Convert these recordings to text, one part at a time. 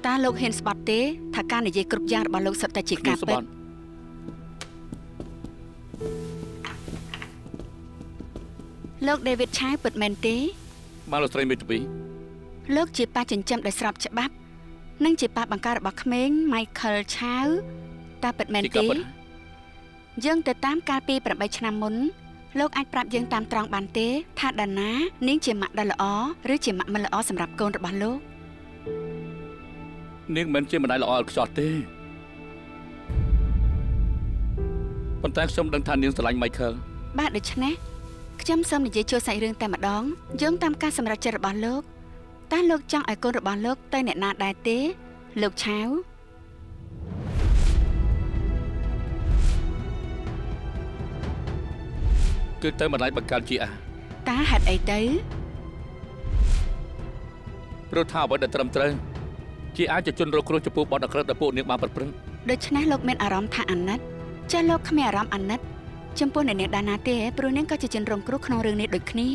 ตาโลกเห็นสปอตเต้ถ้าการในเยกรุบยางบอลโลกสตจิกาเป็ดโลกเดวิดใช้เปิดเมนเต้มาเราใส่เมตุปีโลกจีปาจินจำได้สลับฉบับนั่งจีปาบังการบักเม้งไมเคิลเช้าตาเปิดเมนเต้ยังแต่ตามการปีประใบชนะมุนโลกអាចប្រាប់យើងតាមត្រង់បានទេថាដាណានាងជាម៉ាក់ដែលល្អឬជាម៉ាក់មិនល្អសម្រាប់កូនរបស់លោកនាងមិនជាម្ដាយល្អខ្ចោះទេប៉ុន្តែខ្ញុំដឹងថានាងស្រឡាញ់ Michael បាទដូច្នេះខ្ញុំសូមនិយាយចូលសាច់រឿងតែម្ដងយោងតាមការសម្រេចចិត្តរបស់លោកតើលោកចង់ឲ្យកូនរបស់លោកទៅអ្នកណាដែរទេលោកឆាវគឺទៅម្ដាយបង្កើតជាតើហេតុអីទៅព្រោះថាអ្វីដែលត្រឹមត្រូវជាអាចជនរងគ្រោះចំពោះបទអក្រិតដែលពួកនាងបានប្រព្រឹត្តដូច្នេះលោកមានអារម្មណ៍ថាអាណិតចាស់លោកគ្មានអារម្មណ៍អាណិតចំពោះអ្នកនាងដាណាទេព្រោះនាងក៏ជាជនរងគ្រោះក្នុងរឿងនេះដូចគ្នា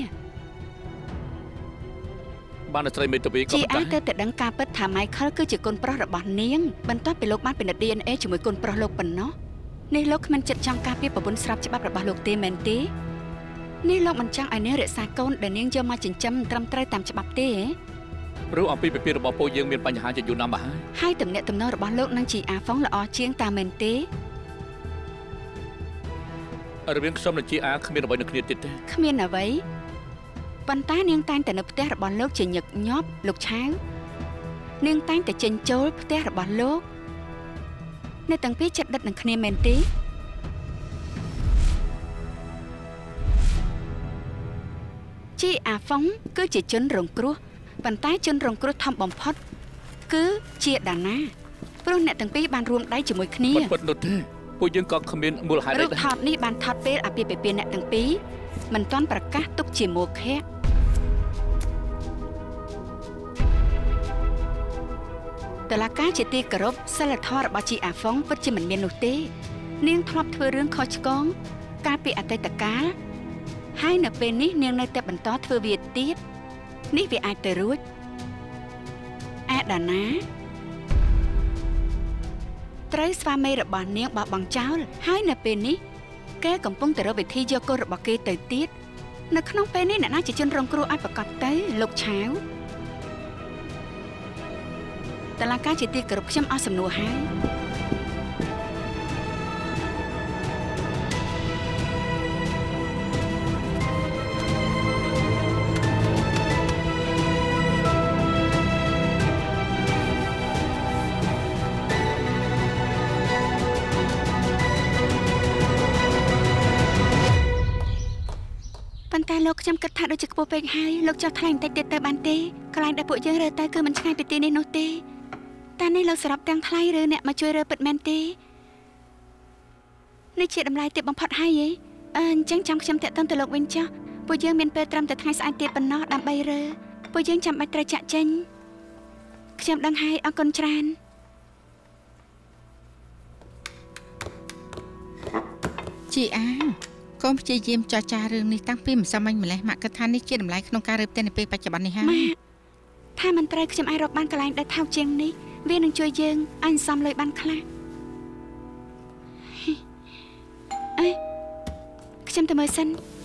បានស្រីមេតាវីក៏ជាអាចទៅដឹងការពិតថា Michael គឺជាកូនប្រុសរបស់នាងបន្ទាប់ពីលោកបានពិនិត្យ DNA ជាមួយកូនប្រុសលោកប៉ុណ្ណោះនេះលោកគ្មានចិត្តចង់ការពារប្រពន្ធស្រាប់ច្បាប់របស់លោកទេមែនទេនេះលោកមិនចង់ឲ្យនាងរក្សាកូនដែលនាងយកមកចិញ្ចឹមត្រឹមត្រូវតាមច្បាប់ទេព្រោះអំពីពិភាក្សារបស់ពួកយើងមានបញ្ហាជាយូរណាស់មកហើយទំនាក់ទំនងរបស់លោកនឹងជីអាហ្វុងល្អជាងតាមមែនទេរវាងខ្ញុំនិងជីអាគ្មានអ្វីនឹងគ្នាទៀតទេគ្មានអ្វីប៉ុន្តែនាងតែងតែនៅផ្ទះរបស់លោកជាញឹកញាប់លោកឆាវនាងតែងតែចេញចូលផ្ទះរបស់លោកអ្នកទាំងពីរចិត្តដិតនឹងគ្នាមែនទេជីអាហ្វុងគឺជាជនរងគ្រោះប៉ុន្តែជនរងគ្រោះធំបំផុតគឺជាដាណាព្រោះអ្នកទាំងពីរបានរួមដៃជាមួយគ្នាពិតនោះទេពួកយើងក៏គ្មានមូលហេតុអីដែររូបថតនេះបានថតពេលអាពាហ៍ពិពាហ៍អ្នកទាំងពីរមិនទាន់ប្រកាសទុកជាមោឃៈតឡាការជាទីគោរពសិលធម៌របស់ជីអាហ្វុងពិតជាមិនមាននោះទេនាងធ្លាប់ធ្វើរឿងខុសឆ្គងកាលពីអតីតកាលហើយនៅពេលនេះនាងនៅតែបន្តធ្វើវាទៀតនេះវាអាចទៅរួចឯដាណាត្រូវស្វាមីរបស់នាងបោះបង់ចោលហើយនៅពេលនេះគេកំពុងតែរកវិធីយកកូនរបស់គេទៅទៀតនៅក្នុងពេលនេះអ្នកណាជាជនរងគ្រោះឲ្យប្រកាសទៅលោកឆាវតឡាការជាទីគោរពខ្ញុំអស់សំណួរហើយតែលោកខ្ញុំគិតថាដូចជាខ្ពស់ពេកហើយលោកចោះថ្លៃបន្តិចទៀតទៅបានទេកន្លែងដែលពួកយើងរើទៅគឺមិនឆ្ងាយពីទីនេះនោះទេតែនេះលោកសរុបទាំងថ្លៃឬអ្នកមកជួយរើពិតមែនទេនេះជាតម្លៃទាបបំផុតហើយអញ្ចឹងចាំខ្ញុំតាក់ទងទៅលោកវិញចុះពួកយើងមានពេលត្រឹមតែថ្ងៃស្អែកទៀតប៉ុណ្ណោះដើម្បីរើពួកយើងចាំបាច់ត្រូវចាក់ចេញខ្ញុំដឹងហើយអរគុណច្រើនជីអាកូនព្យាយាមចរចារឿងនេះតាំងពីម្សិលមិញម្លេះម៉ាក់គិតថានេះជាតម្លៃក្នុងការរើផ្ទះនៅពេលបច្ចុប្បន្ននេះហើយម៉ាក់ថាមិនត្រូវខ្ញុំអាចរកបានកន្លែងដែលថោកជាងនេះវានឹងជួយយើងឲ្យសំលុយបានខ្លះអេខ្ញុំទៅមើលសិ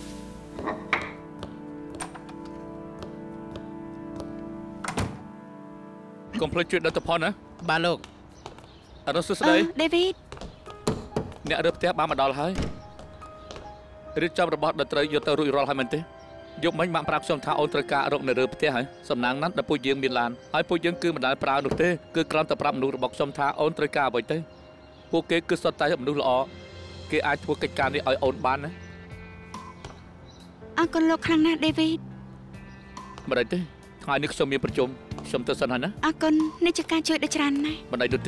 នកុំភ្លេចជួយដុតផលណាបាទលោកអរសុស្ដី David អ្នករើផ្ទះបានមកដល់ហើយរៀបចំរបស់ដែលត្រូវយកទៅរួចរាល់ហើយមែនទេយកមិញម៉ាក់ប្រាប់ខ្ញុំថាអូនត្រូវការរកនៅរើផ្ទះហើយសំណាងណាស់ដែលពួកយើងមានឡានហើយពួកយើងគឺមិនដែលប្រើនោះទេគឺគ្រាន់តែប្រាប់មនុស្សរបស់ខ្ញុំថាអូនត្រូវការអ្វីទៅពួកគេគឺសុទ្ធតែមនុស្សល្អគេអាចធ្វើកិច្ចការនេះឲ្យអូនបានណាអរគុណលោកខ្លាំងណាស់ David មិនទេថ្ងៃនេះខ្ញុំមានប្រជុំខ្ញុំទៅសិនហើយណាអរគុណនេះជាការជួយដ៏ច្រើនណាស់មិនទេ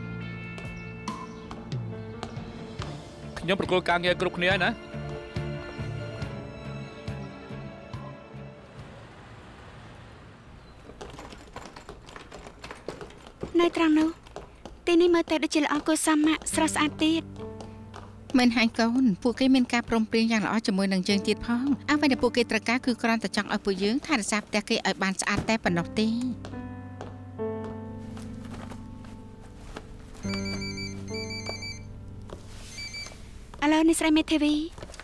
ខ្ញុំប្រគល់ការងារគ្រប់គ្នាហើយណានៅត្រង់នោះទីនេះមើលទៅដូចជាល្អគួរសមម៉ាក់ស្រស់ស្អាតទៀតមិនហើយកូនពួកគេមានការព្រមព្រៀងយ៉ាងល្អជាមួយនឹងយើងទៀតផងអ្វីដែលពួកគេត្រូវការគឺគ្រាន់តែចង់ឲ្យពួកយើងថែរក្សាផ្ទះគេឲ្យបានស្អាតតែប៉ុណ្ណោះទេ Hello អ្នកស្រីមេធាវី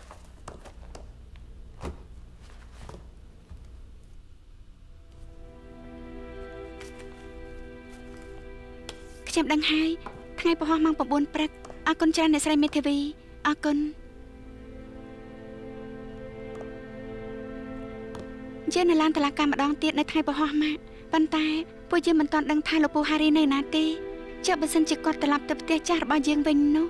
ខ្ញុំដឹងហើយថ្ងៃប្រហោះម៉ោង 9 ព្រឹកអរគុណច្រើនអ្នកស្រីមេធាវីអរគុណយើងនៅឡានតុលាការម្ដងទៀតនៅថ្ងៃប្រហោះម៉ាក់ប៉ុន្តែពួកយើងមិនទាន់ដឹងថាលោកពូហារីនៅណាទេចុះបើសិនជាគាត់ត្រឡប់ទៅផ្ទះចាស់របស់យើងវិញនោះ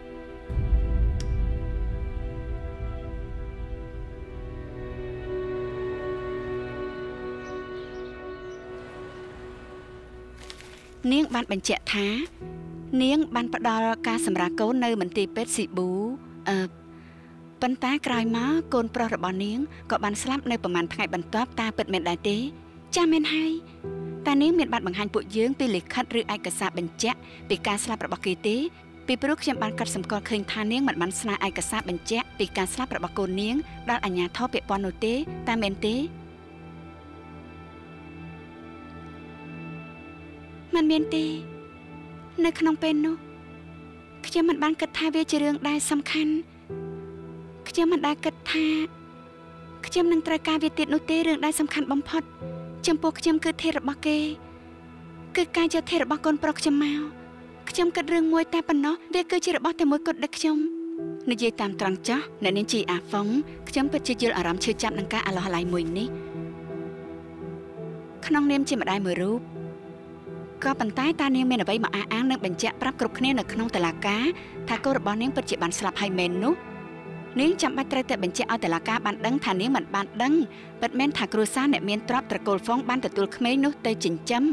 នាងបានបញ្ជាក់ថានាងបានផ្ដល់ការសម្រាលកូននៅមន្ទីរពេទ្យស៊ីប៊ូប៉ុន្តែក្រោយមកកូនប្រុសរបស់នាងក៏បានស្លាប់នៅប្រហែលថ្ងៃបន្ទាប់តើពិតមែនដែរទេចាមែនហើយតែនាងមានបានបង្ហាញពួកយើងពីលិខិតឬឯកសារបញ្ជាក់ពីការស្លាប់របស់គេទេពីព្រោះខ្ញុំបានកាត់សម្គាល់ឃើញថានាងមិនបានស្នើឯកសារបញ្ជាក់ពីការស្លាប់របស់កូននាងដល់អាជ្ញាធរពាក់ព័ន្ធនោះទេតែមែនទេមិនមានទេនៅក្នុងពេលនោះខ្ញុំមិនបានគិតថាវាជារឿងដែលសំខាន់ខ្ញុំមិនដែលគិតថាខ្ញុំនឹងត្រូវការវាទៀតនោះទេរឿងដែលសំខាន់បំផុតចំពោះខ្ញុំគឺធាតុរបស់គេគឺការយកធាតុរបស់កូនប្រុសខ្ញុំមកខ្ញុំគិតរឿងមួយតែប៉ុណ្ណោះវាគឺជារបស់តែមួយគត់ដឹកខ្ញុំនិយាយតាមត្រង់ចោះអ្នកនាងជីអាហ្វុងខ្ញុំពិតជាយល់អារម្មណ៍ឈឺចាប់នឹងការអាឡោះអាល័យមួយនេះក្នុងនាមជាម្ដាយមួយរូបក៏ប៉ុន្តែតានាងមានអ្វីមកអះអាងនិងបញ្ជាក់ប្រាប់គ្រប់គ្នានៅក្នុងតុលាការថាកូនរបស់នាងពិតជាបានស្លាប់ហើយមែននោះនាងចាំបាច់ត្រូវតែបញ្ជាក់ឲ្យតុលាការបានដឹងថានាងមិនបានដឹងពិតមែនថាគ្រួសារអ្នកមានទ្រព្យត្រកូលហ្វុងបានទទួលក្មេងនោះទៅចិញ្ចឹម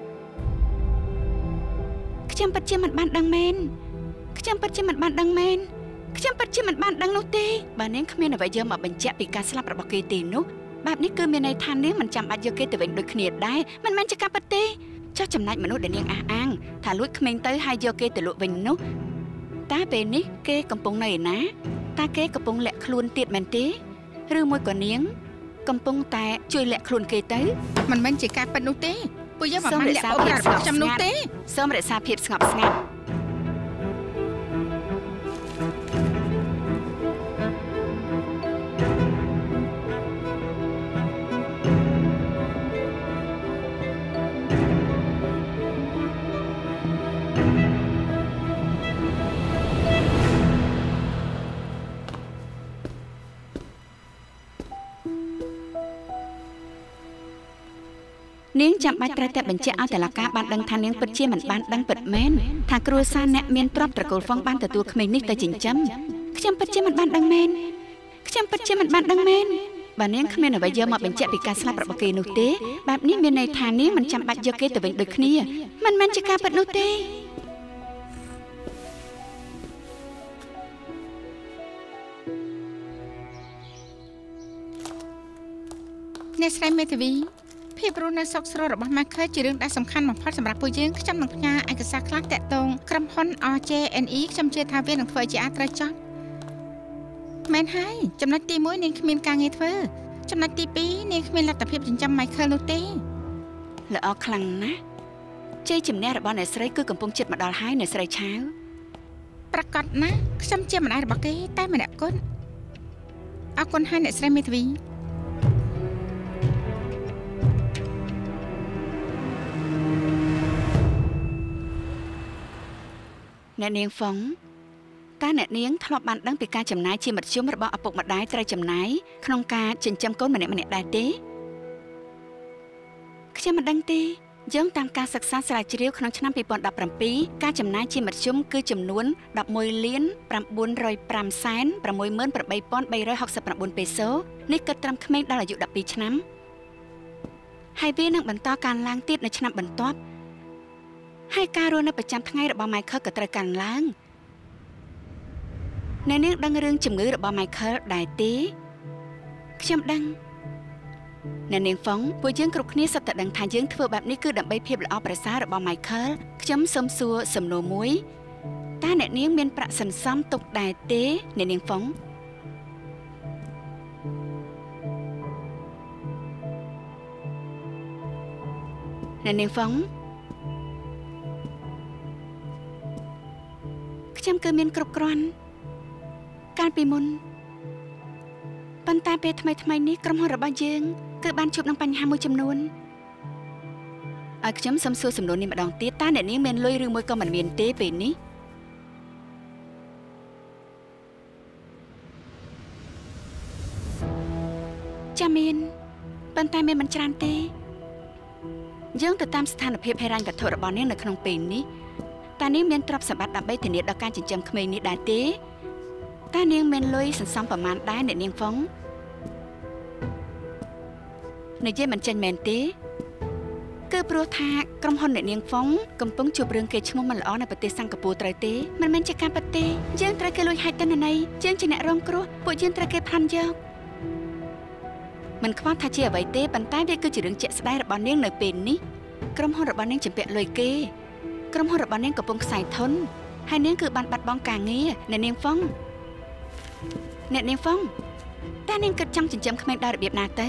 ខ្ញុំពិតជាមិនបានដឹងមែនខ្ញុំពិតជាមិនបានដឹងមែនខ្ញុំពិតជាមិនបានដឹងនោះទេបើនាងគ្មានអ្វីយកមកបញ្ជាក់ពីការស្លាប់របស់គេទេនោះបែបនេះគឺមានន័យថានាងមិនចាំបាច់យកគេទៅវិញដូចគ្នាដែរមិនមែនជាការពិតទេចុះចំណែកមនុស្សដែលនាងអះអាងថាលួចក្មេងទៅហើយយកគេទៅលក់វិញនោះតែពេលនេះគេកំពុងនៅឯណាតើគេកំពុងលាក់ខ្លួនទៀតមែនទេឬមួយក៏នាងកំពុងតែជួយលាក់ខ្លួនគេទៅមិនមែនជាការពិតនោះទេពួកយើងមិនបានលាក់អូនរបស់ខ្ញុំនោះទេសូមរក្សាភាពស្ងប់ស្ងាត់នាងចាំបាច់ត្រូវតែបញ្ជាក់ឲ្យតុលាការបានដឹងថានាងពិតជាមិនបានដឹងពិតមែនថាគ្រួសារអ្នកមានទ្រព្យត្រកូលហ្វុងបានទទួលក្មេងនេះទៅចិញ្ចឹមខ្ញុំពិតជាមិនបានដឹងមែនខ្ញុំពិតជាមិនបានដឹងមែនបើនាងគ្មានអ្វីយកមកបញ្ជាក់ពីការស្លាប់របស់គេនោះទេបែបនេះមានន័យថានាងមិនចាំបាច់យកគេទៅវិញដូចគ្នាមិនមែនជាការពិតនោះទេអ្នកស្រីមេធាវីភាពរស់នៅសុខស្រួលរបស់ Michael ជារឿងដែលសំខាន់បំផុតសម្រាប់ពួកយើងខ្ញុំនឹងផ្ញើឯកសារខ្លះតាក់ទងក្រុមហ៊ុន RJNE ខ្ញុំជឿថាវានឹងធ្វើជាអាចត្រូវចប់មែនហើយចំណុចទី1នាងគ្មានការងារធ្វើចំណុចទី2នាងគ្មានលទ្ធភាពចិញ្ចឹម Michael នោះទេល្អខ្លាំងណាស់ជ័យជំនះរបស់អ្នកស្រីគឺកំពុងជិតមកដល់ហើយអ្នកស្រីឆាវប្រកាសណាស់ខ្ញុំជាម្ដាយរបស់គេតែម្នាក់គុណអរគុណហើយអ្នកស្រីមេធាវីអ្នកនាងហ្វុងតើអ្នកនាងធ្លាប់បានដឹងពីការចំណាយជាមធ្យមរបស់ឪពុកម្ដាយត្រូវចំណាយក្នុងការចិញ្ចឹមកូនម្នាក់ៗដែរទេខ្ញុំមិនដឹងទេយោងតាមការសិក្សាស្រាវជ្រាវក្នុងឆ្នាំ2017ការចំណាយជាមធ្យមគឺចំនួន $11,505,68369 ពេសូនេះគិតត្រឹមក្មេងដល់អាយុ12ឆ្នាំហើយវានឹងបន្តកើនឡើងទៀតនៅឆ្នាំបន្ទាប់ហើយការរស់នៅប្រចាំថ្ងៃរបស់ Michael ក៏ត្រូវកើនឡើងអ្នកនាងដឹងរឿងជំងឺរបស់ Michael ដែរទេខ្ញុំដឹងអ្នកនាងហ្វុងពួកយើងគ្រប់គ្នាសុទ្ធតែដឹងថាយើងធ្វើបែបនេះគឺដើម្បីភាពល្អប្រសើររបស់ Michael ខ្ញុំសូមសួរសំណួរមួយតើអ្នកនាងមានប្រាក់សន្សំទុកដែរទេអ្នកនាងហ្វុងអ្នកនាងហ្វុងខ្ញុំគឺមានគ្រប់គ្រាន់កាលពីមុនប៉ុន្តែពេលថ្មីនេះក្រុមហ៊ុនរបស់យើងគឺបានជួបនឹងបញ្ហាមួយចំនួនឲ្យខ្ញុំសូមសួរសំណួរនេះម្ដងទៀតតើអ្នកនាងមានលុយឬមួយក៏មិនមានទេពេលនេះចាមានប៉ុន្តែមានមិនច្រើនទេយើងទៅតាមស្ថានភាពហិរញ្ញវត្ថុរបស់នាងនៅក្នុងពេលនេះតើនាងមានទ្រព្យសម្បត្តិដើម្បីធានាដល់ការចិញ្ចឹមក្មេងនេះដែរទេតើនាងមានលុយសន្សំប្រមាណដែរអ្នកនាងហ្វុងនិយាយមិនចេញមែនទេគឺព្រោះថាក្រុមហ៊ុនអ្នកនាងហ្វុងកំពុងជួបរឿងគេឈ្មោះមិនល្អនៅប្រទេសសិង្ហបុរីត្រូវទេមិនមែនជាការពិតទេយើងត្រូវគេលួចហាច់ទិន្នន័យយើងជាអ្នករងគ្រោះពួកយើងត្រូវគេផាន់យកមិនខ្វល់ថាជាអ្វីទេប៉ុន្តែវាគឺជារឿងជាក់ស្ដែងរបស់នាងនៅពេលនេះក្រុមហ៊ុនរបស់នាងជំពាក់លុយគេក្រុមហ៊ុនរបស់នាងកំពុងខ្សែធនហើយនាងគឺបានបាត់បង់ការងារអ្នកនាងហ្វុងតើនាងគិតចង់ចិញ្ចឹមក្មេងដោយរបៀបណាទៅ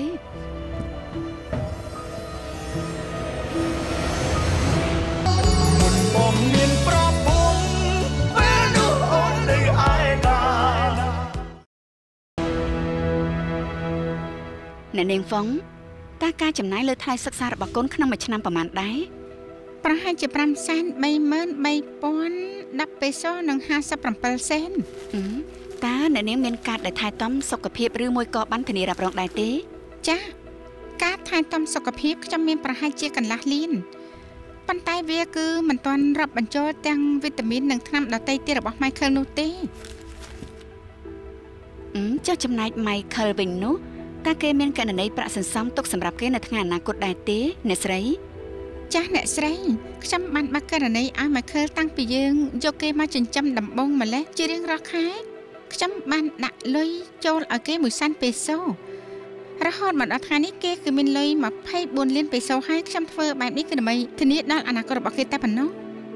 បងមានប្រពន្ធពេលនោះអូននៅឯណាអ្នកនាងហ្វុងតើការចំណាយលើថ្លៃសិក្សារបស់កូនក្នុងមួយឆ្នាំប្រមាណដែរប្រហែលជា533,010 ពេសូនិង57 សេនតើអ្នកនាងមានកាតដែលថែទាំសុខភាពឬមួយក៏បានធានារ៉ាប់រងដែរទេចា៎កាតថែទាំសុខភាពខ្ញុំមានប្រហែលជាកន្លះលានប៉ុន្តែវាគឺមិនទាន់រាប់បញ្ចូលទាំងវីតាមីននិងថ្នាំដតៃទៀតរបស់ Michael នោះទេចុះចំណែក Michael វិញនោះតើគេមានករណីប្រាក់សន្សំទុកសម្រាប់គេនៅថ្ងៃអនាគតដែរទេអ្នកស្រីចាស់អ្នកស្រីខ្ញុំបានបើកករណីឲ្យ Michael តាំងពីយើងយកគេមកចិញ្ចឹមដំបងម្លេះជារៀងរាល់ខែខ្ញុំបានដាក់លុយចូលឲ្យគេ100,000 ពេសូរហូតមកដល់ថ្ងៃនេះគេគឺមានលុយ24 លានពេសូហើយខ្ញុំធ្វើបែបនេះគឺដើម្បីធានាដល់អនាគតរបស់គេតែប៉ុណ្ណោះ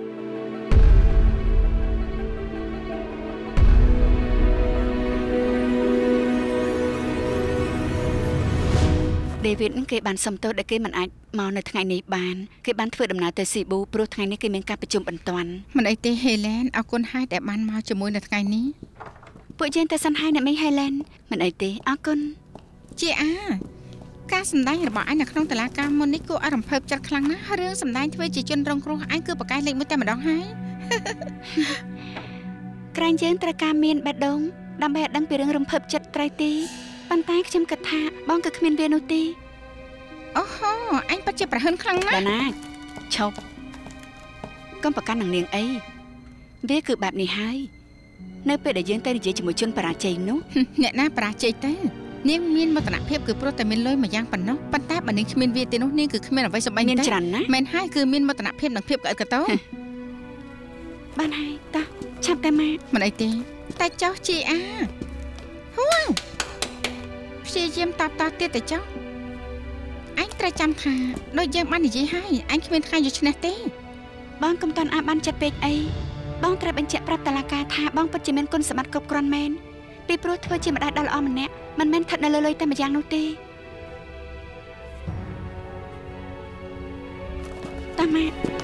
David គេបានសុំទោសដែលគេមិនអាចមកនៅថ្ងៃនេះបានគេបានធ្វើដំណើរទៅស៊ីប៊ូព្រោះថ្ងៃនេះគេមានការប្រជុំបន្ទាន់មិនអីទេ Helen អរគុណហើយដែលបានមកជាមួយនៅថ្ងៃនេះពួកយើងទៅសិនហើយអ្នកមី Helen មិនអីទេអរគុណជាការសម្ដែងរបស់ឯងនៅក្នុងតុលាការមុននេះគួរឲ្យរំភើបចិត្តខ្លាំងណាស់រឿងសម្ដែងធ្វើជាជនរងគ្រោះឯងគឺប្រកែកលេខ1តែម្ដងហើយក្រែងយើងត្រូវការមានបេះដូងដើម្បីឲ្យដឹងពីរឿងរំភើបចិត្តត្រូវទេប៉ុន្តែខ្ញុំគិតថាបងគឺគ្មានវានោះទេអូហូអញពិតជាប្រហិនខ្លាំងណាស់ដាណាឈប់កុំប្រកាន់នឹងនាងអីវាគឺបែបនេះហើយនៅពេលដែលយើងទៅនិយាយជាមួយជនបរាជ័យនោះអ្នកណាបរាជ័យទៅនាងមានមោទនភាពគឺព្រោះតែមានលុយមួយយ៉ាងប៉ុណ្ណោះប៉ុន្តែបើនាងគ្មានវាទេនោះនាងគឺគ្មានអ្វីសម្បៃមានច្រើនណាស់មែនហើយគឺមានមោទនភាពនិងភាពក្អិតក្តោបានហើយតោះឆាប់តែមកមិនអីទេតែចោះជីហូព្យាយាមតបតទៀតទៅចោះអញត្រូវចាំថាដូចយើងបាននិយាយហើយអញគ្មានថ្ងៃយកឈ្នះទេបងកុំតាន់បានចិត្តពេកអីបងត្រូវបញ្ជាក់ប្រាប់តុលាការថាបងពិតជាមានគុណសម្បត្តិគ្រប់គ្រាន់មែនពីព្រោះធ្វើជាម្ដាយដ៏ល្អម្នាក់មិនមែនស្ថិតនៅលើលុយតែម្យ៉ាងនោះទេតាម៉ា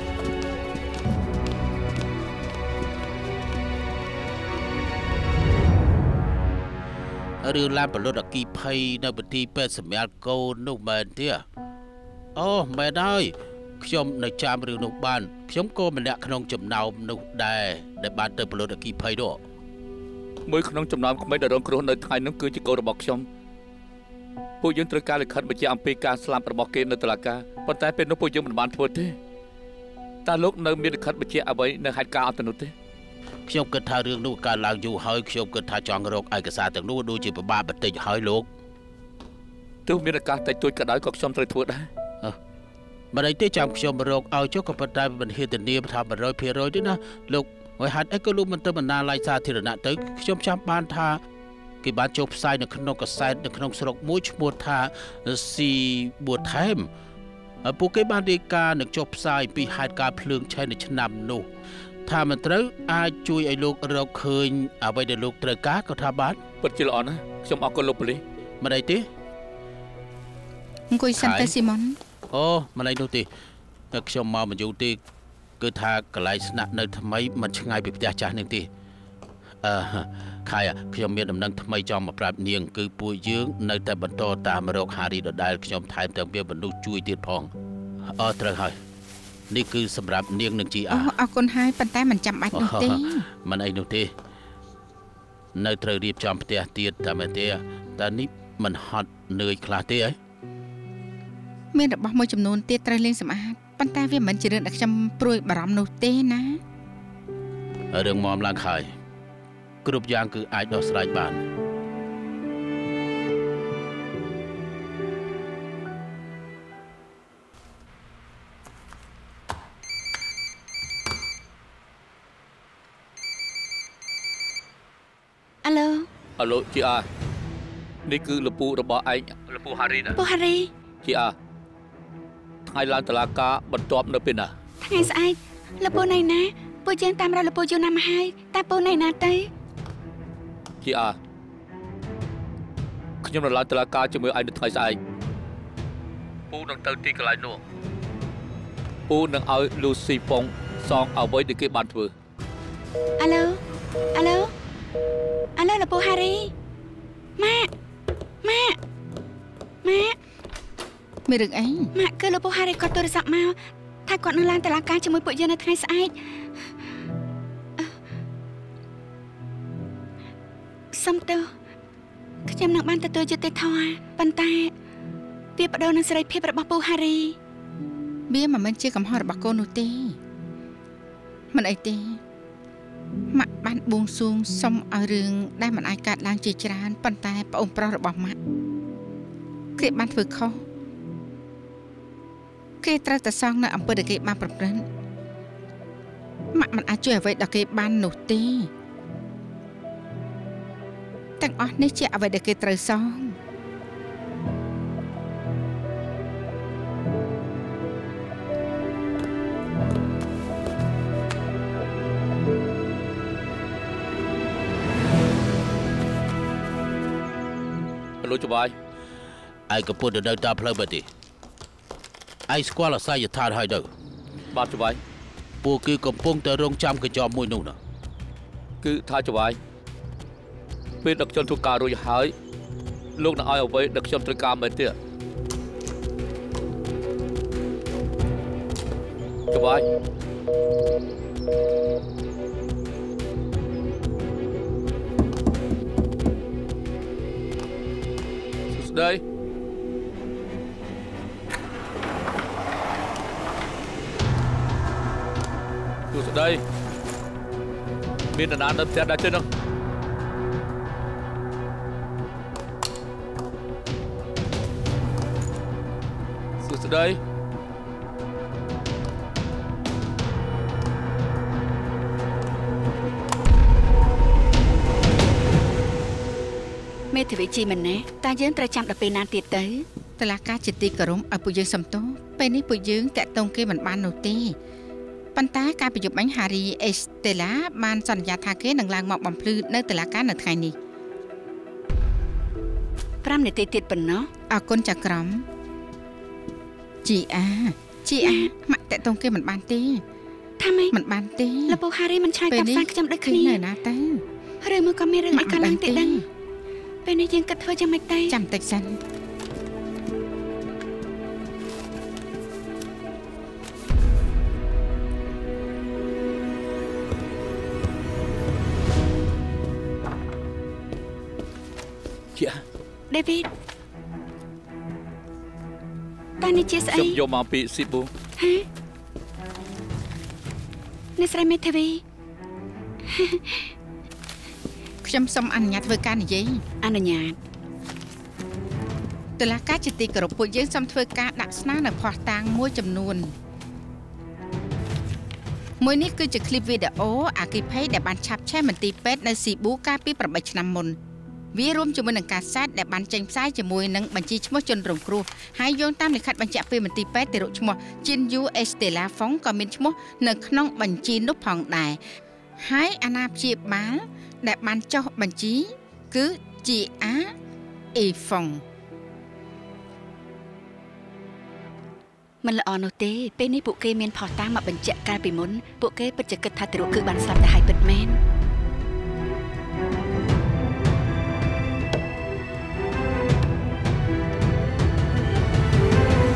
រឿងឡានបលុតអគីភ័យនៅបន្ទីពេទ្យសម្រាប់កូននោះមែនទេអូមែនហើយខ្ញុំនៅចាំរឿងនោះបានខ្ញុំក៏ម្នាក់ក្នុងចំណោមនោះដែរដែលបានទៅបលុតអគីភ័យនោះមួយក្នុងចំណោមក្មេងដែលរងគ្រោះនៅថ្ងៃនោះគឺជាកូនរបស់ខ្ញុំពួកយើងត្រូវការលិខិតបញ្ជាក់អំពីការស្លាប់របស់គេនៅតុលាការប៉ុន្តែពេលនោះពួកយើងមិនបានធ្វើទេតើលោកនៅមានលិខិតបញ្ជាក់អ្វីនៅហេតុការណ៍អត់ទៅនោះទេខ្ញុំគិតថារឿងនោះកើតឡើងយូរហើយខ្ញុំគិតថាចង់រកឯកសារទាំងនោះដូចជាពិបាកបន្តិចហើយលោកទោះមានឱកាសតិចតួចក៏ដោយក៏ខ្ញុំត្រូវធ្វើដែរមិនអីទេចាំខ្ញុំរកឲ្យចុះក៏ប៉ុន្តែមិនហ៊ានធានាថា 100% ទេណាលោកហើយហេតុអីក៏លោកមិនទៅបណ្ណាល័យសាធារណៈទៅខ្ញុំចាំបានថាគេបានចុះផ្សាយនៅក្នុងកាសែតនៅក្នុងស្រុកមួយឈ្មោះថាស៊ីបួថែមហើយពួកគេបានរាយការណ៍នឹងចុះផ្សាយពីហេតុការណ៍ភ្លើងឆេះនៅឆ្នាំនោះថាមិនត្រូវអាចជួយឲ្យលោករកឃើញអ្វីដែលលោកត្រូវការក៏ថាបានពិតជាល្អណាស់ខ្ញុំអរគុណលោកប៉ូលីសមិនអីទេអង្គុយសិនទៅស៊ីម៉ុនអូមិនអីនោះទេតែខ្ញុំមកមិនយូរទេគឺថាកន្លែងស្នាក់នៅថ្មីមិនឆ្ងាយពីផ្ទះចាស់នេះទេខែខ្ញុំមានដំណឹងថ្មីចង់មកប្រាប់នាងគឺពួកយើងនៅតែបន្តតាមរកហារីដដែលខ្ញុំថែមទាំងមានមនុស្សជួយទៀតផងត្រូវហើយនេះគឺសម្រាប់នាងនឹងជីអាអរគុណហើយប៉ុន្តែមិនចាំបាច់នោះទេមិនអីនោះទេនៅត្រូវរៀបចំផ្ទះទៀតតែមែនទេតែនេះមិនហត់នឿយខ្លះទេអីមានរបស់មួយចំនួនទៀតត្រូវលេងសម្អាតប៉ុន្តែវាមិនជារឿងដែលខ្ញុំព្រួយបារម្ភនោះទេណារឿងមមឡើងហើយគ្រប់យ៉ាងគឺអាចដោះស្រាយបានអាឡូជីអានេះគឺលពូរបស់ឯងលពូហារីណាពូហារីជីអាថ្ងៃឡើងតុលាការបន្ទាប់នៅពេលណាថ្ងៃស្អែកលពូណៃណាពូយើងតាមរកលពូយូរណាស់មកហើយតែពូណៃណាទៅជីអាខ្ញុំនៅឡើងតុលាការជាមួយឯងនៅថ្ងៃស្អែកពូនឹងទៅទីកន្លែងនោះពូនឹងឲ្យលូស៊ីប៉ុងសងអ្វីដែលគេបានធ្វើអាឡូលពូហារីម៉ាក់មានរឿងអីម៉ាក់គឺលពូហារីគាត់ទូរស័ព្ទមកថាគាត់នឹងឡើងតុលាការជាមួយពួកយើងនៅថ្ងៃស្អែកសុំទោសខ្ញុំនឹងបានទទួលយុត្តិធម៌ប៉ុន្តែវាបដូរនឹងសេរីភាពរបស់ពូហារីវាមិនមែនជាកំហុសរបស់កូននោះទេមិនអីទេម៉ាក់បានបួងសួងសុំឲ្យរឿងដែលមិនអាចកើតឡើងជាច្រើនប៉ុន្តែប្អូនប្រុសរបស់ម៉ាក់គេបានធ្វើខុសគេត្រូវតែសងនៅអំពើដែលគេបានប្រព្រឹត្តម៉ាក់មិនអាចជួយអ្វីដល់គេបាននោះទេទាំងអស់នេះជាអ្វីដែលគេត្រូវសងលោកច្បាយឯកពុទ្ធនៅតាមផ្លូវបែបនេះឯងស្គាល់អាស័យដ្ឋានហើយទៅបាទច្បាយពួកគឺកំពុងតែរងចាំកញ្ចប់មួយនោះណាគឺថាច្បាយពេលដឹកជន់ធ្វើការរួចហើយលោកនឹងឲ្យអ្វីដឹកខ្ញុំត្រូវការមែនទេច្បាយđây Tụi đây Miền là đập xe đã trên không Tụi đây មេធាវីជីមិនណែតាយើងត្រូវចាំដល់ពេលណាទៀតទៅតឡាការជាទីគោរពឲ្យពួកយើងសំទោសពេលនេះពួកយើងតាក់ទងគេមិនបាននោះទេប៉ុន្តែការប្រយុទ្ធបាញ់ហារីអេស្តេឡាបានសន្យាថាគេនឹងឡើងមកបំភ្លឺនៅតឡាការនៅថ្ងៃនេះ 5នាទីទៀតប៉ុណ្ណោះអរគុណចាក្រមជីអាម៉ាក់តាក់ទងគេមិនបានទេថាម៉េចមិនបានទេលពូហារីមិនឆ្លើយតបសារខ្ញុំដូចគ្នានៅណាទៅឬមកក៏មានរឿងអីកើតឡើងទៀតដឹងពេលនេះយើងគិតធ្វើយ៉ាងម៉េចទៅចាំតិចសិនជាដេវីតតានេះជាស្អីខ្ញុំយកមកពីស៊ីប៊ូហ៎នេះស្រីមេធាវីខ្ញុំសូមអនុញ្ញាតធ្វើការនិយាយអនុញ្ញាតតុលាការជាទីគោរពពួកយើងសូមធ្វើការដាក់ស្នើនៅភស្តុតាងមួយចំនួនមួយនេះគឺជាคลิปវីដេអូអគ្គិភ័យដែលបានឆាប់ឆេះមន្ទីរពេទ្យនៅស៊ីប៊ូកាលពី8ឆ្នាំមុនវារួមជាមួយនឹងការសែតដែលបានចេញផ្សាយជាមួយនឹងបញ្ជីឈ្មោះជនរងគ្រោះហើយយោងតាមលិខិតបញ្ជាក់ពីមន្ទីរពេទ្យទារកឈ្មោះ Jinyu Estela Fong ក៏មានឈ្មោះនៅក្នុងបញ្ជីនោះផងដែរហើយអាណាព្យាបាលដែលបានចុះបញ្ជីគឺជាអាអេហ្វុងមិនល្អនោះទេពេលនេះពួកគេមានផុសតាងមកបញ្ជាក់កាលពីមុនពួកគេពិតជាគិតថាទារកគឺបានស្លាប់ទៅហើយពិតមែន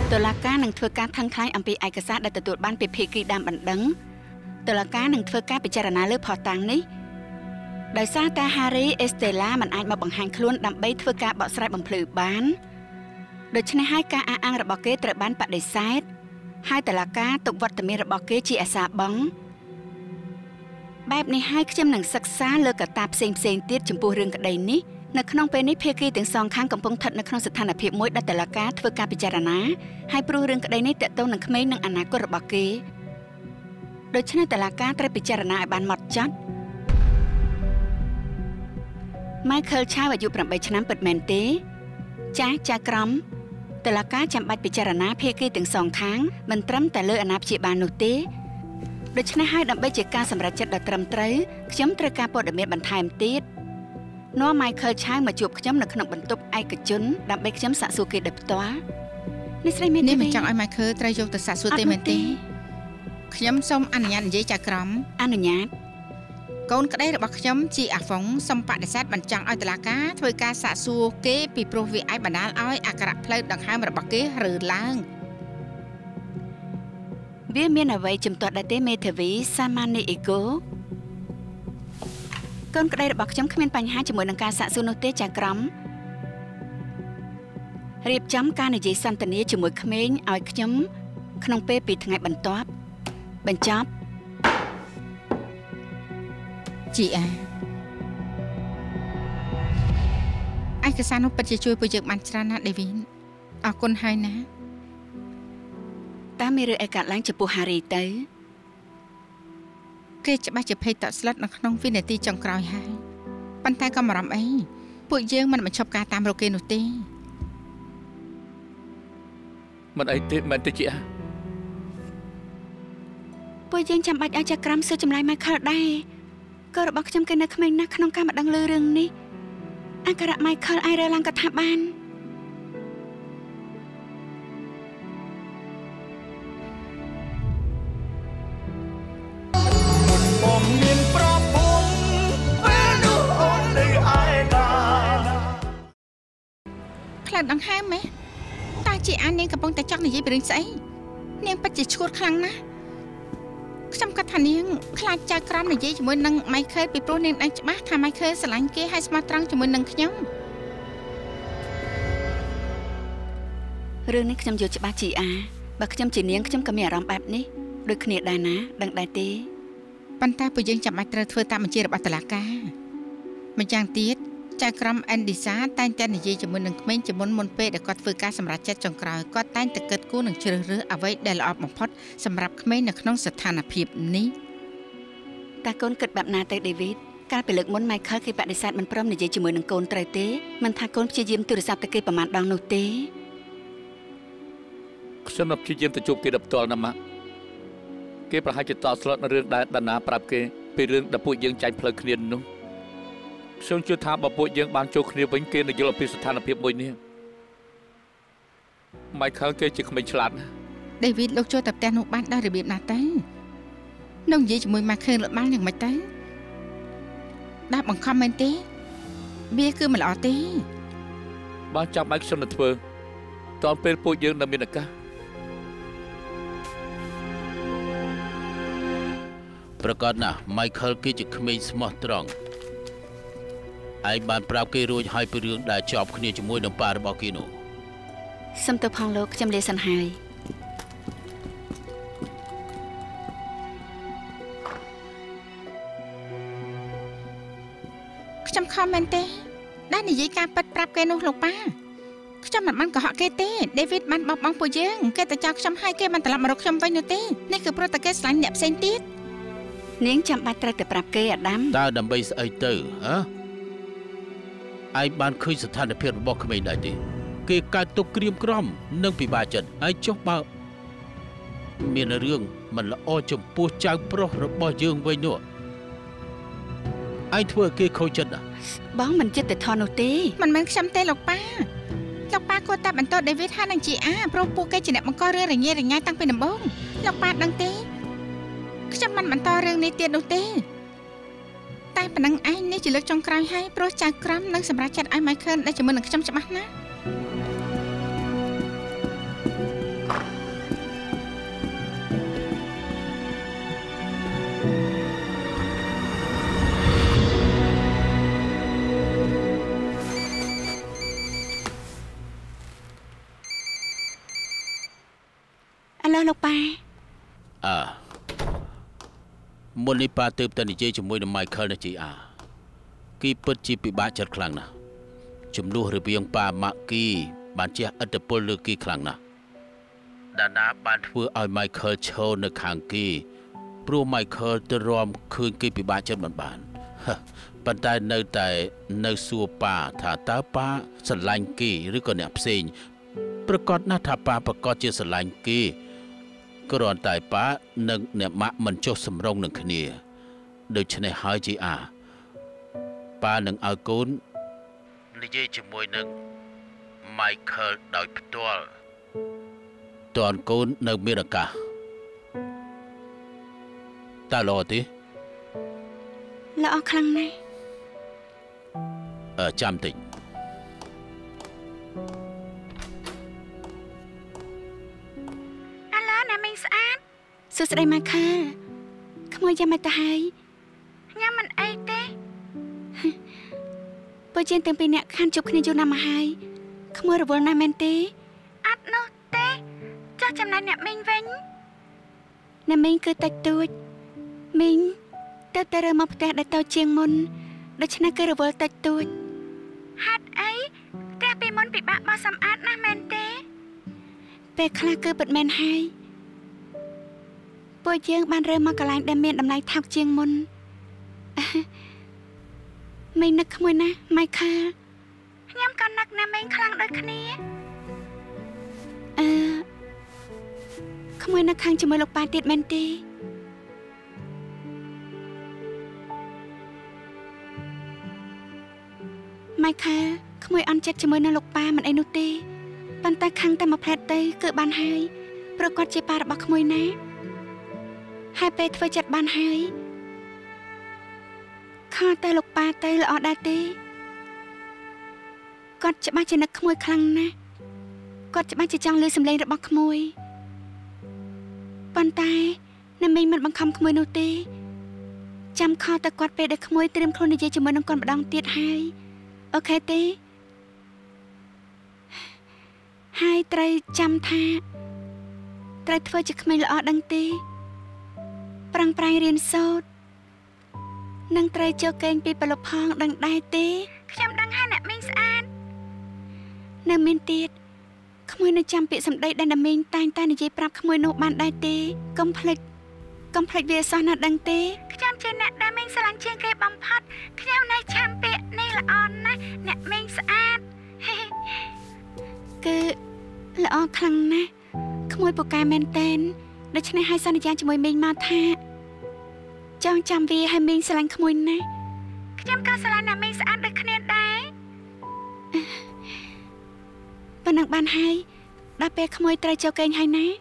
តុលាការនឹងធ្វើការថឹងថ្លែងអំពីឯកសារដែលទទួលបានពីភាគីដើមបណ្ដឹងតុលាការនឹងធ្វើការពិចារណាលើភស្តុតាងនេះដោយសារតែ Harry Estella មិនអាចមកបង្ហាញខ្លួនដើម្បីធ្វើការបកស្រាយបំភ្លឺបានដូច្នេះហើយការអះអាងរបស់គេត្រូវបានបដិសេធហើយតុលាការទុកវត្តមានរបស់គេជាអាសាបង់បែបនេះហើយខ្ញុំនឹងសិក្សាលើកត្តាផ្សេងទៀតចំពោះរឿងក្តីនេះនៅក្នុងពេលនេះភាគីទាំងសងខាងកំពុងស្ថិតនៅក្នុងស្ថានភាពមួយដែលតុលាការធ្វើការពិចារណាហើយព្រោះរឿងក្តីនេះទាក់ទងនឹងក្មេងនិងអនាគតរបស់គេដូច្នេះតុលាការត្រូវពិចារណាឲ្យបានហ្មត់ចត់ Michael Chow អាយុ 8 ឆ្នាំពិតមែនទេចាស់ចៅក្រមតុលាការចាំបាច់ពិចារណាភាគីទាំងសងខាងមិនត្រឹមតែលើអាណាព្យាបាលនោះទេដូច្នេះហើយដើម្បីជាការសម្រេចចិត្តដ៏ត្រឹមត្រូវខ្ញុំត្រូវការព័ត៌មានបន្ថែមទៀតនាំ Michael Chow មកជួបខ្ញុំនៅក្នុងបន្ទប់ឯកជនដើម្បីខ្ញុំសាកសួរគេដោយផ្ទាល់នេះស្រីមានទេមិនចង់ឲ្យ Michael ត្រូវយកទៅសាកសួរទេមែនទេខ្ញុំសូមអនុញ្ញាតនិយាយចៅក្រមអនុញ្ញាតកូនក្តីរបស់ខ្ញុំជាអាហ្វុងសូមបដិសេធមិនចង់ឲ្យតុលាការធ្វើការសាកសួរគេពីព្រោះវាអាចបណ្ដាលឲ្យអក្ខរផ្លូវដង្ហើមរបស់គេរើឡើងវាមានអ្វីជំទាស់ដែរទេមេធាវីសាម៉ានីអេកូកូនក្តីរបស់ខ្ញុំគ្មានបញ្ហាជាមួយនឹងការសាកសួរនោះទេចៅក្រមរៀបចំការនិយាយសន្ទនាជាមួយក្មេងឲ្យខ្ញុំក្នុងពេល2ថ្ងៃបន្ទាប់បញ្ចប់ជីអាឯកសារនោះពិតជាជួយពួកយើងបានច្រើនណាស់ដេវីនអរគុណហើយណាតាមមានរឿងអីកើតឡើងចំពោះ Harry ទៅគេច្បាស់ជាភ័យតក់ស្លុតនៅក្នុងវិនាទីចុងក្រោយហើយប៉ុន្តែក៏មិនអារម្មណ៍អីពួកយើងមិនបញ្ឈប់ការតាមរកគេនោះទេមិនអីទេមែនទេជីអាពួកយើងចាំបាច់ឲ្យចៅក្រមសួរចម្លើយ Michael ដែរក៏របស់ខ្ញុំគេនៅក្មេងណាស់ក្នុងការមកដឹងលើរឿងនេះអក្ខរ Michael អាចរើឡើងក៏ថាបានបងមានប្រពន្ធពេលនោះអូននៅឯណាខ្លាំងដង្ហើមម៉េះតើជាអាននាងកំពុងតែចង់និយាយពីរឿងស្អីនាងពិតជាឈួតខ្លាំងណាស់ខ្ញុំគាត់ថានាងខ្លាចចៅក្រមនិយាយជាមួយនឹង Michael ពីព្រោះនាងដឹងច្បាស់ថា Michael ស្រឡាញ់គេហើយស្មោះត្រង់ជាមួយនឹងខ្ញុំរឿងនេះខ្ញុំយល់ច្បាស់ជីអាបើខ្ញុំជានាងខ្ញុំក៏មានអារម្មណ៍បែបនេះដូចគ្នាដែរណាដឹងដែរទេប៉ុន្តែពួកយើងចាំបាច់ត្រូវធ្វើតាមបញ្ជារបស់តុលាការម្យ៉ាងទៀតចៅក្រម Andisa តែងតែនិយាយជាមួយនឹងក្មេងជាមុនពេលដែលគាត់ធ្វើការសម្រេចចិត្តចុងក្រោយគាត់តែងតែគិតគូរនឹងជ្រើសរើសអ្វីដែលល្អបំផុតសម្រាប់ក្មេងនៅក្នុងស្ថានភាពនេះតើកូនគិតបែបណាទៅ David កាលពីលើកមុន Michael គេបដិសេធមិនព្រមនិយាយជាមួយនឹងកូនត្រូវទេមិនថាកូនព្យាយាមទូរស័ព្ទទៅគេប្រមាណដងនោះទេខ្ញុំនឹងព្យាយាមទៅជួបគេដល់ផ្ទាល់ណាស់ម៉ាក់គេប្រហែលជាតស្លុតនៅរឿងដែលដាណាប្រាប់គេពីរឿងដែលពួកយើងចាញ់ផ្លូវគ្នានោះខ្ញុំជឿថាបើពួកយើងបានចូលគ្នាវិញគេនឹងយល់ពីស្ថានភាពមួយនេះ Michael គេជាក្មេងឆ្លាតណាស់ David លោកចូលទៅផ្ទះនោះបានដោយរបៀបណាទៅនឹងនិយាយជាមួយ Michael លើបានយ៉ាងម៉េចទៅដាក់បង្ខំមែនទេវាគឺមិនល្អទេបានចាំបាច់ខ្ញុំទៅធ្វើតើពេលពួកយើងនៅមានឱកាសប្រកាសណាស់ Michael គឺជាក្មេងស្មោះត្រង់ឯងបានប្រាប់គេរួចហើយពីរឿងដែលជាប់គ្នាជាមួយនឹងប៉ារបស់គេនោះសុំទៅផងលោកខ្ញុំលាសិនហើយខ្ញុំខំមែនទេដែលនិយាយការពិតប្រាប់គេនោះលោកប៉ាខ្ញុំមិនបានកុហកគេទេ David បានបោះបង់ពួកយើងគេទៅចោលខ្ញុំហើយគេបានត្រឡប់មករកខ្ញុំវិញនោះទេនេះគឺព្រោះតែគេស្រឡាញ់អ្នកផ្សេងទៀតនាងចាំបាច់ត្រូវតែប្រាប់គេអាដាមតើដើម្បីស្អីទៅហ៎ឯងបានឃើញស្ថានភាពរបស់ក្មេងដែរទេគេកើតទុកក្រៀមក្រំនិងពិបាកចិត្តហើយចុះបើមានរឿងមិនល្អចំពោះចៅប្រុសរបស់យើងវិញនោះឯងធ្វើឲ្យគេខូចចិត្តណាបងមិនចិត្តទៅថននោះទេមិនមែនខ្ញុំទេលោកប៉ាគួរតែបន្ត David ហើយនឹងជាអាព្រោះពួកគេជាអ្នកបង្ករឿងរញ៉េរញ៉ៃតាំងពីដំបូងលោកប៉ាដឹងទេខ្ញុំមិនបន្តរឿងនេះទៀតនោះទេតែប៉ុណ្ណឹងឯងនេះជាលើកចុងក្រោយហើយព្រោះចៅក្រមនឹងសម្រាប់ចាត់ឲ្យ Michael ដែលជាមួយនឹងខ្ញុំច្បាស់ណាស់កលោកប៉ាមុននេះប៉ាទើបតែនិយាយជាមួយនឹង Michael ណាជីអាគីពិតជាពិបាកចិត្តខ្លាំងណាស់ចំនួនរវាងប៉ាម៉ាក់គីបានជះឥទ្ធិពលលើគីខ្លាំងណាស់ដាណាបានធ្វើឲ្យ Michael ឈរនៅខាងគីព្រោះ Michael ទៅរំឃើញគីពិបាកចិត្តមិនបានប៉ុន្តែនៅសួរប៉ាថាតើប៉ាស្រឡាញ់គីឬក៏អ្នកផ្សេងប្រកាសណាស់ថាប៉ាប្រកាសជាស្រឡាញ់គីគ្រាន់តែប៉ានិងអ្នកម៉ាក់មិនចុះសម្រុងនឹងគ្នាដូច្នេះហើយជីអាប៉ានឹងឲ្យកូននិយាយជាមួយនឹង Michael ដោយផ្ទាល់តើកូននៅមានឱកាសតើល្អទេល្អខ្លាំងណាស់ចាំតិចសួស្តី Michael ក្មួយចាំមកទៅហើយញ៉ាំមិនអីទេបើជាទាំងពីរអ្នកខានជប់គ្នាយូរណាស់មកហើយក្មួយរវល់ណាស់មែនទេអត់នោះទេចាស់ចំណែកអ្នកមីងវិញអ្នកមីងគឺតិចតួចមីងទៅរើមកផ្ទះដែលតូចជាងមុនដូច្នេះគឺរវល់តិចតួចហេតុអីផ្ទះពីមុនពិបាកបោសសម្អាតណាស់មែនទេពេលខ្លះគឺពិតមែនហើយពួកយើងបានរើមកកន្លែងដែលមានតម្លៃថោកជាងមុនមីងនឹកក្មួយណាស់ Michael ខ្ញុំក៏នឹកណាស់មីងខ្លាំងដូចគ្នាក្មួយនឹកខាងជាមួយលោកប៉ាទៀតមែនទេMichael ក្មួយអន់ចិត្តជាមួយនឹងលោកប៉ាមិនអីនោះទេប៉ុន្តែខាងតែមួយផ្លែតទៅគឺបានហើយព្រោះគាត់ជាប៉ារបស់ក្មួយណាហើយពេលធ្វើចិត្តបានហើយខោតែលោកប៉ាទៅល្អដែរទេគាត់ច្បាស់ជានឹកក្មួយខ្លាំងណាស់គាត់ច្បាស់ជាចង់ឮសំឡេងរបស់ក្មួយប៉ុន្តែអ្នកមីងមិនបង្ខំក្មួយនោះទេចាំខោតែគាត់ពេលដែលក្មួយត្រៀមខ្លួននិយាយជាមួយនឹងគាត់ម្ដងទៀតហើយអូខេទេហើយត្រូវចាំថាត្រូវធ្វើជាក្មេងល្អដឹងទេប្រឹងប្រែងរៀនសូត្រនឹងត្រូវចូលកេងពីប្រឡប់ផងដឹងដែរទេខ្ញុំដឹងហើយអ្នកមីងស្អាតនៅមានទៀតក្មួយនៅចាំពាក្យសម្ដីដែលអ្នកមីងតែងតែនិយាយប្រាប់ក្មួយនោះបានដែរទេកុំភ្លេចវាសោះណាស់ដឹងទេខ្ញុំជាអ្នកដែលមីងស្រឡាញ់ជាងគេបំផុតខ្ញុំនៅចាំពាក្យនេះល្អណាស់អ្នកមីងស្អាតគឺល្អខ្លាំងណាស់ក្មួយពូកែមែនតែនដូច្នេះហើយសន្យាជាមួយមីងមកថាចង់ចាំវាឲ្យមីងស្រឡាញ់ក្មួយណាស់ខ្ញុំក៏ស្រឡាញ់អ្នកមីងស្អាតដូចគ្នាដែរប៉ុណ្ណឹងបានហើយដល់ពេលក្មួយត្រូវចូលគេងហើយណា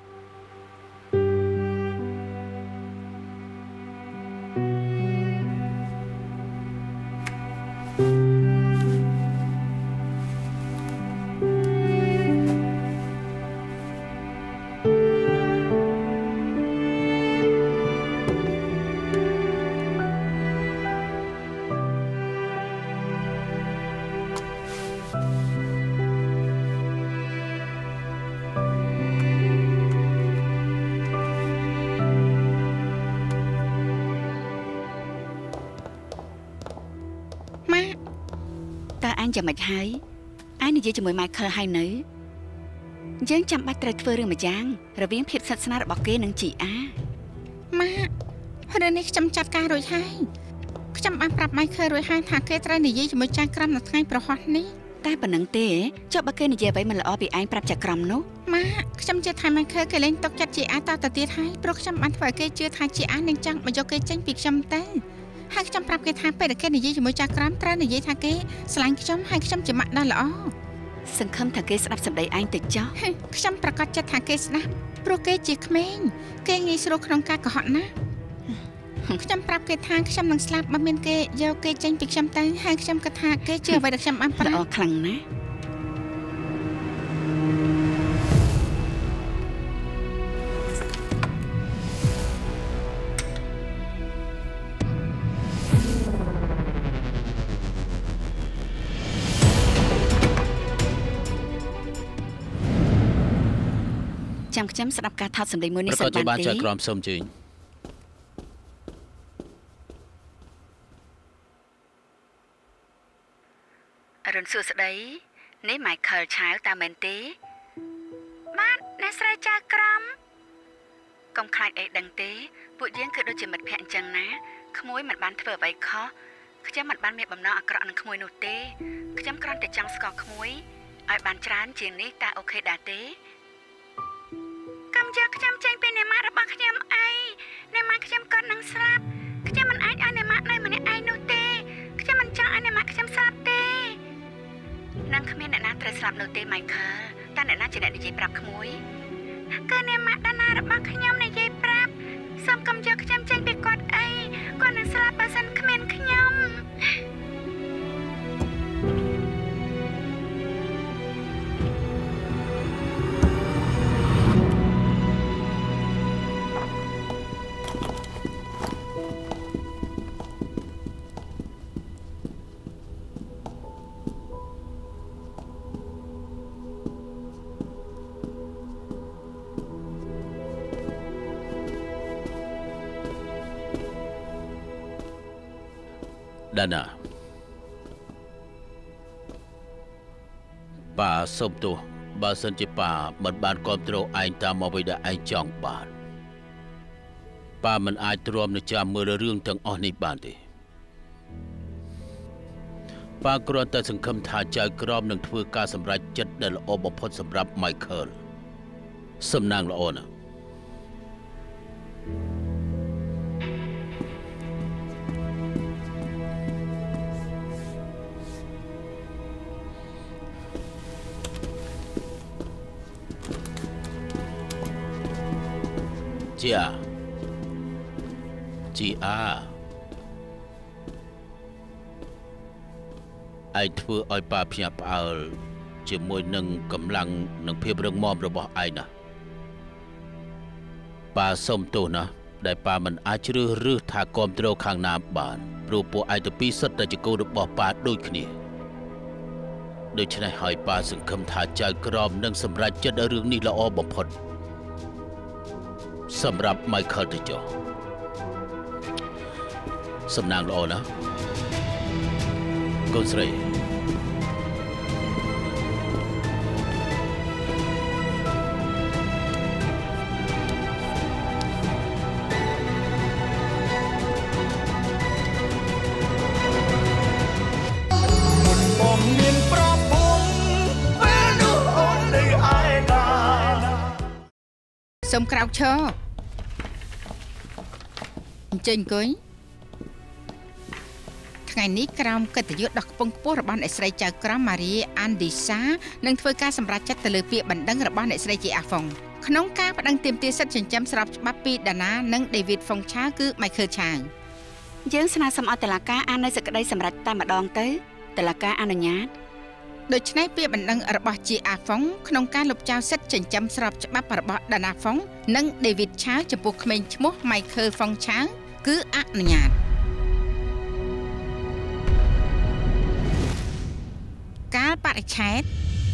ចាំមិនហើយឯងនិយាយជាមួយ Michael ហើយនៅយើងចាំបាច់ត្រូវធ្វើរឿងមួយយ៉ាងរវាងភាពស្និទ្ធស្នាលរបស់គេនិងជីអាម៉ាក់រឿងនេះខ្ញុំចាត់ការរួចហើយខ្ញុំបានប្រាប់ Michael រួចហើយថាគេត្រូវនិយាយជាមួយចៅក្រមនៅថ្ងៃប្រហ័សនេះតែប៉ុណ្្នឹងទេចុះបើគេនិយាយអ្វីមិនល្អពីឯងប្រាប់ចៅក្រមនោះម៉ាក់ខ្ញុំជឿថា Michael គេលែងទុកចិត្តជីអាតទៅទៀតហើយព្រោះខ្ញុំបានធ្វើឲ្យគេជឿថាជីអានឹងចង់មកយកគេចេញពីខ្ញុំទៅហើយខ្ញុំប្រាប់គេថាពេលដែលគេនិយាយជាមួយចៅក្រមត្រូវនិយាយថាគេស្រឡាញ់ខ្ញុំហើយខ្ញុំជាម៉ាក់ដ៏ល្អសង្ឃឹមថាគេស្ដាប់សម្ដីឯងតិចចុះខ្ញុំប្រកាសចិត្តថាគេស្ដាប់ព្រោះគេជាក្មេងគេងាយស្រួលក្នុងការកុហកណាស់ខ្ញុំប្រាប់គេថាខ្ញុំនឹងស្លាប់បើមានគេយកគេចេញពីខ្ញុំទៅហើយខ្ញុំគិតថាគេជឿអ្វីដែលខ្ញុំបានប្រាប់ល្អខ្លាំងណាស់ចាំខ្ញុំស្ដាប់ការថតសម្លេងមួយនេះសិនបានទេប្រកាសជាបានចែកក្រមសូមជើញអរុនសួស្ដីនេះ Michael ឆាវតាមែនទេបាទអ្នកស្រីចៅក្រមកុំខ្លាចអីដឹងទេពួកយើងគឺដូចជាមិត្តភក្តិអញ្ចឹងណាក្មួយមិនបានធ្វើអ្វីខុសខ្ញុំមិនបានមានបំណងអាក្រក់នឹងក្មួយនោះទេខ្ញុំគ្រាន់តែចង់ស្គាល់ក្មួយឲ្យបានច្រើនជាងនេះតើអូខេដែរទេកុំយកខ្ញុំចេញពីអ្នកម៉ាក់របស់ខ្ញុំអីអ្នកម៉ាក់ខ្ញុំក៏នឹងស្លាប់ខ្ញុំមិនអាចឲ្យអ្នកម៉ាក់នៅម្នាក់ឯងនោះទេខ្ញុំមិនចង់ឲ្យអ្នកម៉ាក់ខ្ញុំស្លាប់ទេនឹងគ្មានអ្នកណាត្រូវស្លាប់នោះទេ Michael តើអ្នកណាជាអ្នកនិយាយប្រាប់ក្មួយគឺអ្នកម៉ាក់ដាណារបស់ខ្ញុំនិយាយប្រាប់សូមកុំយកខ្ញុំចេញពីគាត់អីគាត់នឹងស្លាប់បើសិនគ្មានខ្ញុំដាណាប៉ាសុំទោសបើសិនជាប៉ាមិនបានគ្រប់គ្រងឯងតាមអ្វីដែលឯងចង់បានប៉ាមិនអាចទ្រាំនឹងចាំមើលរឿងទាំងអស់នេះបានទេប៉ាគ្រាន់តែសង្ឃឹមថាចៅក្រមនឹងធ្វើការសម្រេចចិត្តដែលល្អបំផុតសម្រាប់ Michael សំណាងល្អណាស់ជីអាឯងធ្វើឲ្យប៉ាភ្ញាក់ផ្អើលជាមួយនឹងកម្លាំងនិងភាពរឹងមាំរបស់ឯងណាប៉ាសុំទោសណាដែលប៉ាមិនអាចជ្រើសរើសថាគ្រប់គ្រងខាងណាបានព្រោះពួកឯងទាំងពីរសុទ្ធតែជាកូនរបស់ប៉ាដូចគ្នាដូច្នេះហើយប៉ាសង្ឃឹមថាចៅក្រមនឹងសម្រេចចិត្តរឿងនេះល្អបំផុតសម្រាប់ Michael ទៅចុះសំណាងល្អណាស់កូនស្រីបងមានប្រពន្ធពេលនោះអូននៅឯណាសូមក្រោកឈរអញ្ជើញអង្គុយថ្ងៃនេះក្រោមកិត្តិយសដ៏ខ្ពង់ខ្ពស់របស់អ្នកស្រីចៅក្រមម៉ារីអានឌីសានឹងធ្វើការសម្រេចចិត្តទៅលើពាក្យបណ្ដឹងរបស់អ្នកស្រីជាអាហ្វុងក្នុងការប្តឹងទាមទារសិទ្ធិចិញ្ចឹមស្របច្បាប់ពីដាណានិងដេវីតហ្វុងឆាវគឺ Michael ឆាវយើងស្នើសុំឲ្យតុលាការអាននៅសេចក្តីសម្រេចតែម្ដងទៅតុលាការអនុញ្ញាតដូច្នេះពាក្យបណ្ដឹងរបស់ជាអាហ្វុងក្នុងការលុបចោលសិទ្ធិចិញ្ចឹមស្របច្បាប់របស់ដាណាហ្វុងនិងដេវីតឆាវចំពោះក្មេងឈ្មោះ Michael ហ្វុងឆាវគឺអនុញ្ញាតកាលបរិច្ឆេទ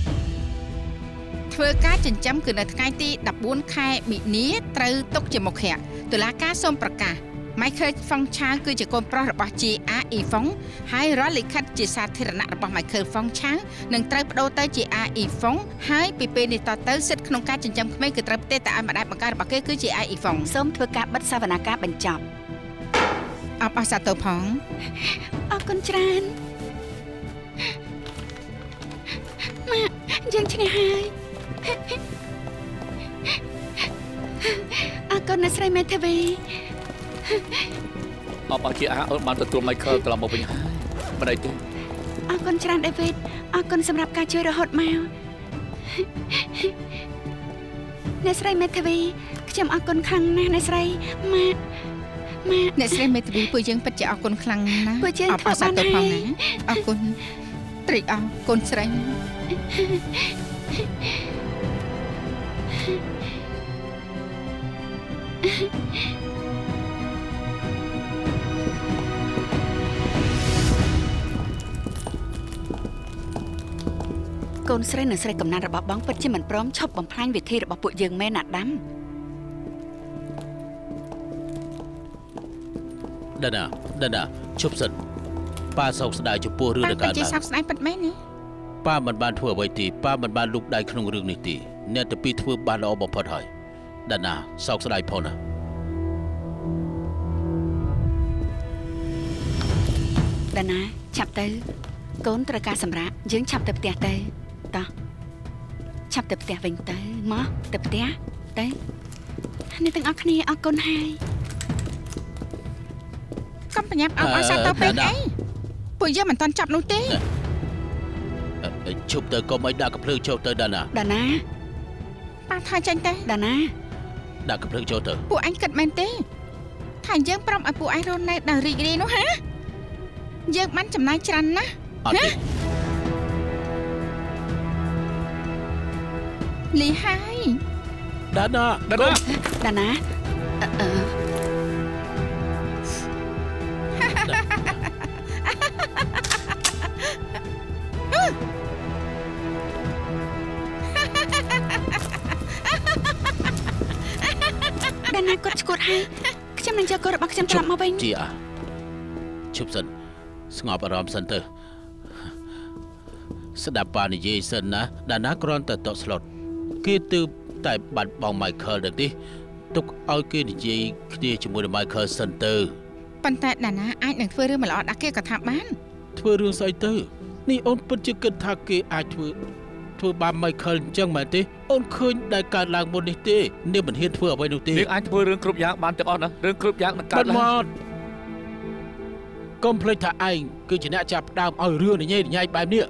ធ្វើការចិញ្ចឹមគឺនៅថ្ងៃទី14ខែមីនាត្រូវទុកជាមុខៈតុលាការសូមប្រកាស Michael ហ្វុងឆាវគឺជាកូនប្រុសរបស់ GA អ៊ីហ្វុងហើយរាល់លិខិតជាសាធារណៈរបស់ Michael ហ្វុងឆាវនឹងត្រូវប្តូរទៅជា A អ៊ីហ្វុងហើយពីពេលនេះតទៅសិទ្ធិក្នុងការចិញ្ចឹមក្មេងគឺត្រូវផ្ទេរទៅឲ្យម្ដាយបង្កើតរបស់គេគឺជា A អ៊ីហ្វុងសូមធ្វើការបិទសវនាការបញ្ចប់អបអរសាទរផងអរគុណច្រើនម៉ាក់យើងឈ្នះហើយអរគុណអ្នកស្រីមេធាវីអបអរជាអូនបានទទួល Michael ត្រឡប់មកវិញហើយមិនអីទេអរគុណច្រើន David អរគុណសម្រាប់ការជួយរហូតមកអ្នកស្រីមេធាវីខ្ញុំអរគុណខ្លាំងណាស់អ្នកស្រីម៉ាក់អ្នកស្រីមេធាវីពួកយើងពិតជាអរគុណខ្លាំងណាស់ពួកយើងធ្វើបានហើយអរគុណត្រេកអរគុណស្រីកកូនស្រីនិងស្រីកំណាត់របស់បងពិតជាមិនព្រមឈប់បំផ្លាញវិធីរបស់ពួកយើងមែនណាដាំដាណាឈប់សិនប៉ាសោកស្ដាយចំពោះរឿងដែលកើតឡើងប៉ាជាសោកស្ដាយពិតមែននេះប៉ាមិនបានធ្វើអ្វីទេប៉ាមិនបានលូកដៃក្នុងរឿងនេះទេអ្នកទាំងពីរធ្វើបានល្អបំផុតហើយដាណាសោកស្ដាយផងណាដាណាឆាប់ទៅកូនត្រូវការសម្រាប់យើងឆាប់ទៅផ្ទះទៅតោះឆាប់ទៅផ្ទះវិញទៅមកទៅផ្ទះទៅអ្នកទាំងអស់គ្នាអរគុណហើយកុំប្រញាប់អស់សាទៅពេកអីពួកយើងមិនទាន់ចាប់នោះទេឈប់ទៅកុំឲ្យដាក់កំភ្លើងចូលទៅដាណាប៉ាថាចាញ់ទេដាណាដាក់កំភ្លើងចូលទៅពួកអញគិតមែនទេថាយើងព្រមឲ្យពួកអញរស់នៅដោយរីករាយនោះហាយើងបានចំណាយច្រើនណាស់អត់ទេលីហើយដាណាដាណាគាត់ឈួតហើយខ្ញុំនឹងយកកូនរបស់ខ្ញុំត្រឡប់មកវិញជីឈប់សិនស្ងប់អារម្មណ៍សិនទៅស្ដាប់ប៉ានិយាយសិនណាដាណាគ្រាន់តែតក់ស្លុតគេទើបតែបាត់បង់ Michael ដល់នេះទុកឲ្យគេនិយាយគ្នាជាមួយនឹង Michael សិនទៅប៉ុន្តែដាណាអាចនឹងធ្វើរឿងមិនល្អដាក់គេក៏ថាបានធ្វើរឿងស្អីទៅនេះអូនពិតជាគិតថាគេអាចធ្វើបាន Michael អញ្ចឹងមែនទេអូនឃើញដែលកើតឡើងមុននេះទេនាងមិនហ៊ានធ្វើអ្វីនោះទេនាងអាចធ្វើរឿងគ្រប់យ៉ាងបានទាំងអស់ណារឿងគ្រប់យ៉ាងនឹងកើតឡើងកុំភ្លេចថាឯងគឺជាអ្នកចាប់ផ្ដើមឲ្យរឿងញ៉ៃបែបនេះ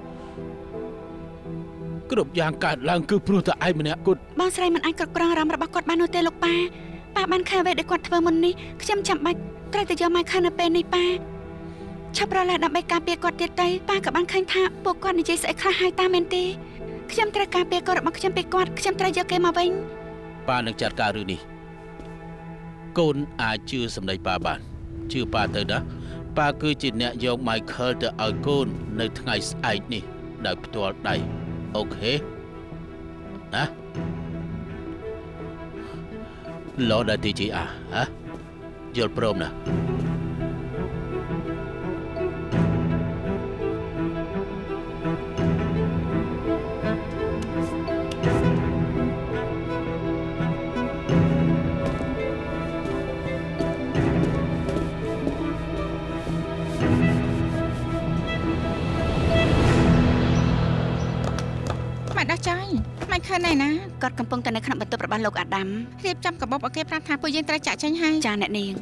គ្រប់យ៉ាងកើតឡើងគឺព្រោះតែឯងម្នាក់គត់បងស្រីមិនអាចគ្រប់គ្រងអារម្មណ៍របស់គាត់បាននោះទេលោកប៉ាបានឃើញអ្វីដែលគាត់ធ្វើមុននេះខ្ញុំចាំបាច់ត្រូវតែយកមកខឹងនៅពេលនេះប៉ាឆាប់រលែដើម្បីការពារគាត់ទៀតទៅប៉ាក៏បានឃើញថាពួកគាត់និយាយស្អីខ្លះហើយតាមែនទេខ្ញុំត្រូវការពារកូនរបស់ខ្ញុំពីគាត់ខ្ញុំត្រូវយកគេមកវិញប៉ានឹងចាត់ការរឿងនេះកូនអាចជឿសម្ដីប៉ាបានជឿប៉ាទៅណាប៉ាគឺជាអ្នកយក Michael ទៅឲ្យកូននៅថ្ងៃស្អែកនេះដោយផ្ទាល់ដៃអូខេណាឡូដាទីជីអាយល់ព្រមណាឃើញណាគាត់កំពុងតែនៅក្នុងបន្ទប់របស់លោកអាដាមរៀបចំកាបូបឲ្យគេប្រាប់ថាពួកយើងត្រូវចាក់ចេញហើយចាអ្នកនាង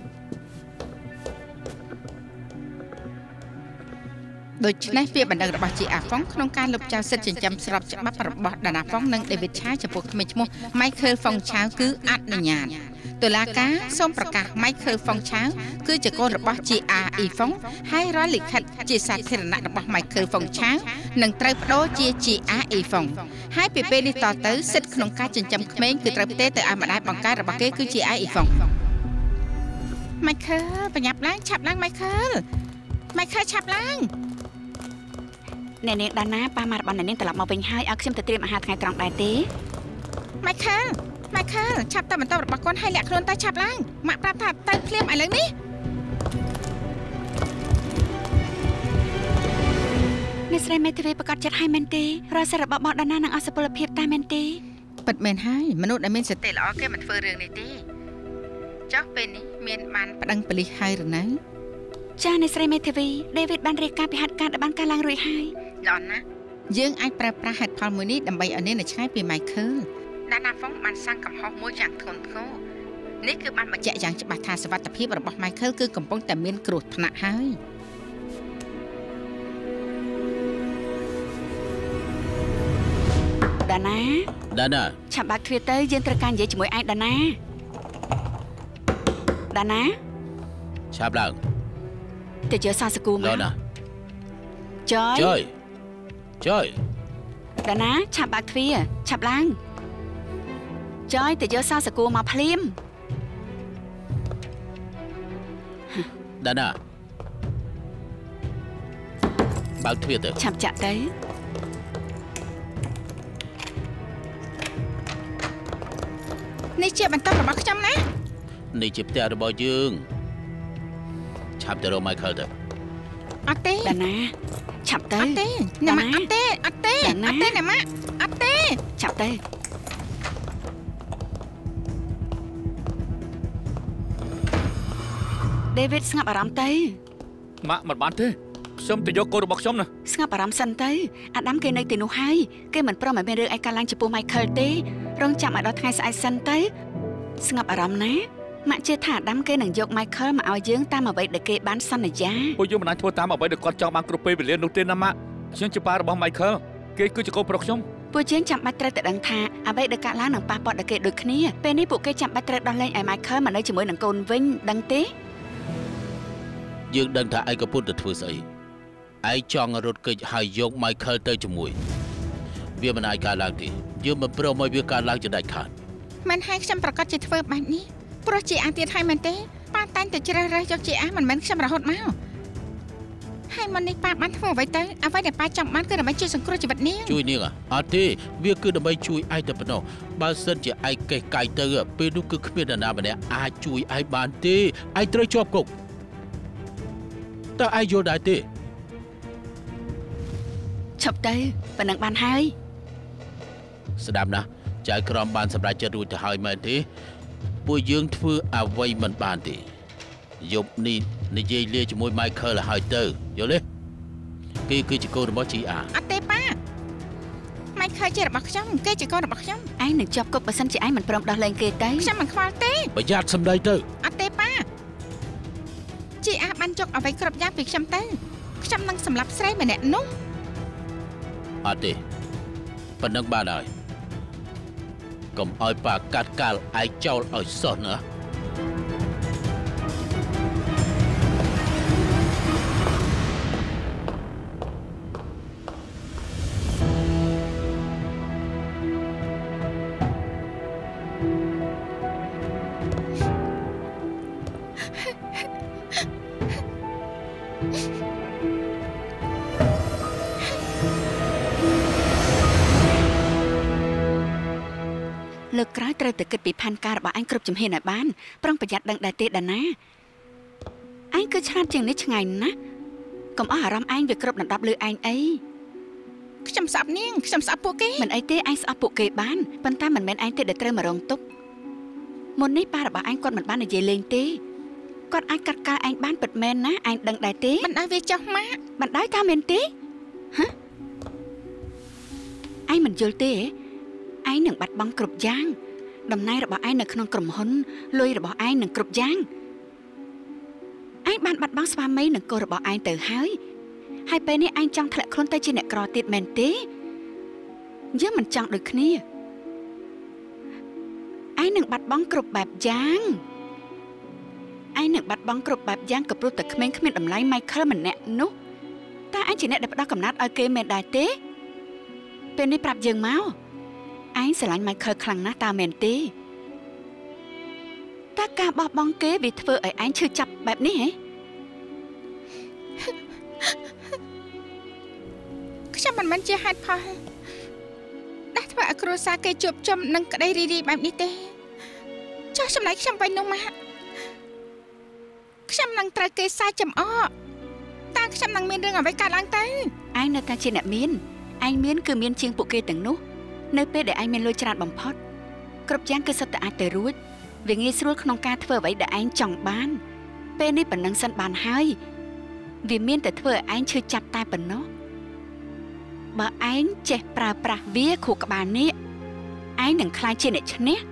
ដូច្នេះវាបណ្ដឹងរបស់ជាអាហ្វុងក្នុងការលុបចោលសិទ្ធិចិញ្ចឹមស្របច្បាប់របស់ដាណាហ្វុងនិងដេវីតឆាចំពោះក្មេងឈ្មោះ Michael Fong Chau គឺអនុញ្ញាតតុលាការសូមប្រកាស Michael Fong Chau គឺជាកូនរបស់ជាអាអ៊ីហ្វុងហើយរាល់លិខិតជាសាធារណៈរបស់ Michael Fong Chau នឹងត្រូវបដូរជាអាអ៊ីហ្វុងហើយពីពេលនេះតទៅសិទ្ធិក្នុងការចិញ្ចឹមក្មេងគឺត្រូវផ្ទេរទៅឲ្យម្ដាយបង្កើតរបស់គេគឺជាអាអ៊ីហ្វុង Michael បញ្ញាប់ឡើងឆាប់ឡើង Michael ឆាប់ឡើងអ្នកនាងដាណាប៉ាមករបស់អ្នកនាងត្រឡប់មកវិញហើយឲ្យខ្ញុំទៅត្រៀមអាហារថ្ងៃត្រង់ដែរទេ Michael ឆាប់ទៅបន្តរបស់គាត់ឲ្យលាក់ខ្លួនទៅឆាប់ឡើងម៉ាក់ប្រាប់ថាទៅភ្លាមឥឡូវនេះអ្នកស្រីមេធាវីប្រកាសចិត្តឲ្យមែនទេរាល់សាររបស់បងដាណានឹងអសុពលភាពតែមែនទេពិតមែនហើយមនុស្សដែលមានសតិល្អគេមិនធ្វើរឿងនេះទេចុះពេលនេះមានបានប្តឹងប៉ូលីសហើយឬនៅចាអ្នកស្រីមេធាវីដេវីតបានរាយការណ៍ពីហេតុការណ៍ដែលបានកើតឡើងរួចហើយល្អណាស់យើងអាចប្រើប្រាស់ហេតុផលមួយនេះដើម្បីឲ្យនាងនៅឆ្ងាយពី Michael ដាណាហ្វុងបានសាងកំហុសមួយយ៉ាងធ្ងន់ធ្ងរនេះគឺបានបញ្ជាក់យ៉ាងច្បាស់ថាសុវត្ថិភាពរបស់ Michael គឺកំពុងតែមានគ្រោះថ្នាក់ហើយដាណាឆាប់បើកទ្វារទៅយើងត្រូវការនិយាយជាមួយឯងដាណាឆាប់ឡើងទៅយកសាសគូមកចយដាណាឆាប់បើកទ្វារឆាប់ឡើងចយទៅយកសាសគូមកភ្លាមដាណាបើកទ្វារទៅឆាប់ចាក់ទៅនេះជាបន្ទប់របស់ខ្ញុំណានេះជាផ្ទះរបស់យើងឆាប់ទៅរក Michael ទៅអត់ទេដាណាឆាប់ទៅអត់ទេអ្នកម៉ាក់អត់ទេអត់ទេអត់ទេអ្នកម៉ាក់អត់ទេឆាប់ទៅ David ស្ងប់អារម្មណ៍ទៅម៉ាក់មិនបានទេខ្ញុំទៅយកកូនរបស់ខ្ញុំណាស្ងប់អារម្មណ៍សិនទៅអាដាមគេនៅទីនោះហើយគេមិនព្រមឲ្យមានរឿងឯកាឡើងចំពោះ Michael ទេរងចាំឲ្យដល់ថ្ងៃស្អែកសិនទៅស្ងប់អារម្មណ៍ណាម៉ាក់ជឿថាអាដាមគេនឹងយក Michael មកឲ្យយើងតាមអ្វីដែលគេបានសន្យាពួកយើងមិនអាចធ្វើតាមអ្វីដែលគាត់ចង់បានគ្រប់ពេលវេលានោះទេណាម៉ាក់ខ្ញុំជាប៉ារបស់ Michael គេគឺជាកូនប្រុសខ្ញុំពួកយើងចាំបាច់ត្រូវតែដឹងថាអ្វីដែលកើតឡើងនឹងប៉ះពាល់ដល់គេដូចគ្នាពេលនេះពួកគេចាំបាច់ត្រូវដោះលែងឲ្យ Michael មកនៅជាមួយនឹងកូនវិញដឹងទេយើងដឹងថាឯងកំពុងតែធ្វើស្អីឯងចង់រត់គេចហើយយក Michael ទៅជាមួយវាមិនអាចកើតឡើងទេយើងមិនព្រមឲ្យវាកើតឡើងជាដាច់ខាតមិនហើយខ្ញុំប្រកាសជាធ្វើបែបនេះព្រោះជាអាទៀតហើយមែនទេប៉ាតែងតែជ្រើសរើសយកជាអាមិនមែនខ្ញុំរហូតមកហើយមុននេះប៉ាបានធ្វើអ្វីទៅអ្វីដែលប៉ាចង់បានគឺដើម្បីជួយសង្គ្រោះជីវិតនាងជួយនាងអត់ទេវាគឺដើម្បីជួយឯងតែប៉ុណ្ណោះបើសិនជាឯងកេះកាយទៅពេលនោះគឺគ្មាននរណាម្នាក់អាចជួយឯងបានទេឯងត្រូវជាប់គុកតើឯងយល់ដែរទេឈប់ទៅប៉ុណ្ណឹងបានហើយស្ដាប់ណាចៅក្រមបានសម្រេចចិត្តរួចទៅហើយមែនទេពួកយើងធ្វើអ្វីមិនបានទេយប់នេះនិយាយលាជាមួយ Michael ហើយទៅយល់ទេគេគឺជាកូនរបស់ GR អត់ទេប៉ា Michael ជារបស់ខ្ញុំគេជាកូនរបស់ខ្ញុំឯងនឹងជាប់គុកបើសិនជាឯងមិនព្រមដោះលែងគេទៅខ្ញុំមិនខ្វល់ទេប្រយ័ត្នសម្ដីទៅអត់ទេប៉ាជាអាបានចុកអ្វីគ្រប់យ៉ាងពីខ្ញុំទៅខ្ញុំនឹងសម្លាប់ស្រីម្នាក់នោះអត់ទេប៉ុណ្ណឹងបានហើយកុំឲ្យប៉ាកាត់កាល់ឯងចោលឲ្យសោះណាលើកក្រោយត្រូវតែគិតពីផែនការរបស់ឯងគ្រប់ជំហានឲ្យបានប្រុងប្រយ័ត្នដឹងដែរទេដាណាឯងគឺឆ្លាតជាងនេះឆ្ងាយណាស់កុំអស់អារម្មណ៍ឯងវាគ្រប់ដណ្ដប់លើឯងអីខ្ញុំស្អប់នាងខ្ញុំស្អប់ពួកគេមិនអីទេឯងស្អប់ពួកគេបានប៉ុន្តែមិនមែនឯងទេដែលត្រូវមករងទុក្ខមុននេះប៉ារបស់ឯងគាត់មិនបាននិយាយលេងទេគាត់អាចកាត់កាល់ឯងបានពិតមែនណាឯងដឹងដែរទេបណ្ដោយវាចុះម៉ាក់បណ្ដោយថាមែនទេហ៎ឯងមិនយល់ទេឯងនឹងបាត់បង់គ្រប់យ៉ាងតំណែងរបស់ឯងនៅក្នុងក្រុមហ៊ុនលុយរបស់ឯងនឹងគ្រប់យ៉ាងឯងបានបាត់បង់ស្វាមីនិងកូនរបស់ឯងទៅហើយពេលនេះឯងចង់ធ្លាក់ខ្លួនទៅជាអ្នកក្រទៀតមែនទេយើងមិនចង់ដូចគ្នាឯងនឹងបាត់បង់គ្រប់បែបយ៉ាងឯងនឹងបាត់បង់គ្រប់បែបយ៉ាងក៏ព្រោះតែក្មេងគ្មានតម្លៃ Michael ម្នាក់នោះតើឯងជាអ្នកដែលផ្ដោះកំណត់ឲ្យគេមែនដែរទេពេលនេះប្រាប់យើងមកឯងស្រឡាញ់ Michael ខ្លាំងណាស់តើមែនទេតើការបោះបង់គេវាធ្វើឲ្យឯងឈឺចាប់បែបនេះហ៎ខ្ញុំមិនមែនជាហេតុផលដែលធ្វើឲ្យគ្រួសារគេជួបជុំនឹងក្តីរីករាយបែបនេះទេចុះចំណែកខ្ញុំវិញនោះម៉ាក់ខ្ញុំនឹងត្រូវគេសាយចំអកតើខ្ញុំនឹងមានរឿងអ្វីកើតឡើងទៅឯងនៅតែជាអ្នកមានឯងមានគឺមានជាងពួកគេទាំងនោះនៅពេលដែលឯងមានលុយច្រើនបំផុតគ្រប់យ៉ាងគឺសុទ្ធតែអាចទៅរួចវាងាយស្រួលក្នុងការធ្វើអ្វីដែលឯងចង់បានពេលនេះប៉ុណ្ណឹងសិនបានហើយវាមានតែធ្វើឲ្យឯងឈឺចាប់តែប៉ុណ្ណោះបើឯងចេះប្រើប្រាស់វាខួរក្បាលនេះឯងនឹងក្លាយជាអ្នកឈ្នះ